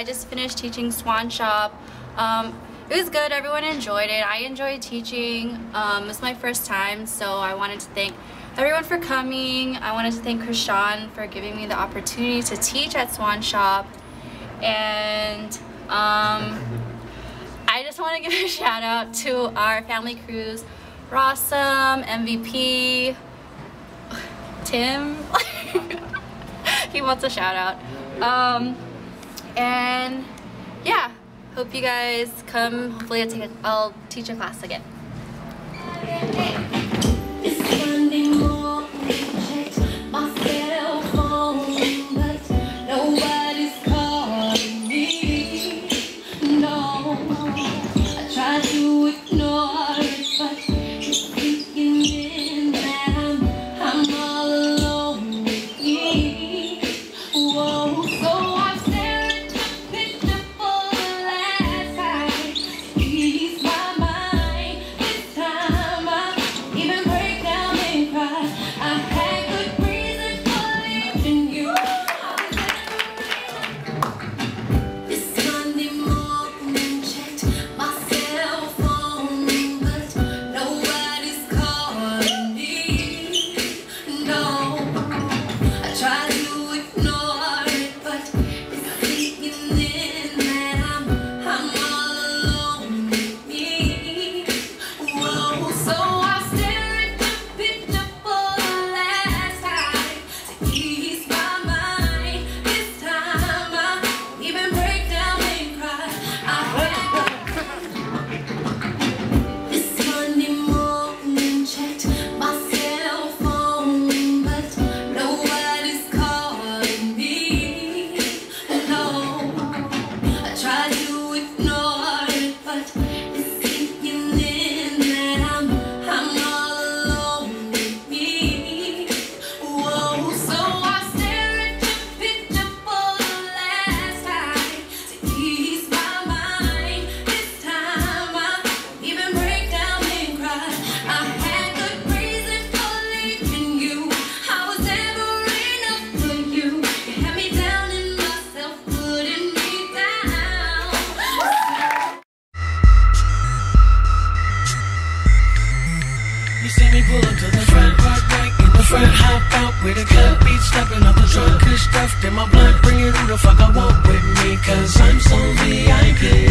just finished teaching Swan Shop. It was good. Everyone enjoyed it. I enjoyed teaching. It was my first time, so I wanted to thank everyone for coming. I wanted to thank Krishan for giving me the opportunity to teach at Swan Shop. And I just want to give a shout out to our family crews, Rossum, MVP, Tim. He wants a shout out. And yeah, hope you guys come. Hopefully I'll teach a class again. You see me pull up to the front, park right in the front, hop out with a club beat, stepping off the trunk, kush stuffed in my blunt, bring it who the fuck I want with me, cause I'm so VIP.